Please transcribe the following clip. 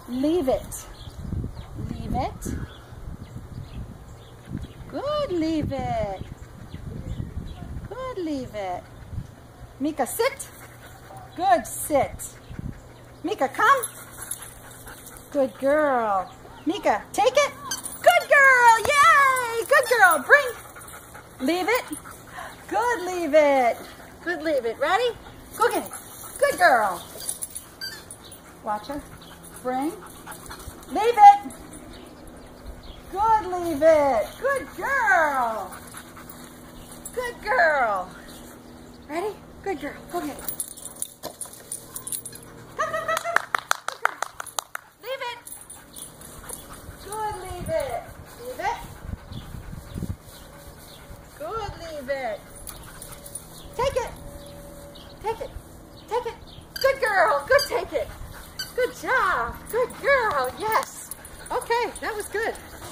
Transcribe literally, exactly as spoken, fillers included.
Leave it. Leave it. Good, leave it. Good, leave it. Mika, sit. Good, sit. Mika, come. Good girl. Mika, take it. Good girl, yay! Good girl, bring. Leave it. Good, leave it. Good, leave it. Ready? Go get it. Good girl. Watch her. Bring. Leave it. Good, leave it. Good girl. Good girl. Ready? Good girl. Go get it. Come, come, come, come. Good girl. Leave it. Good, leave it. Leave it. Good, leave it. Take it. Take it. Take it. Good girl. Good, take it. Good job. Good girl. Yes. Okay, that was good.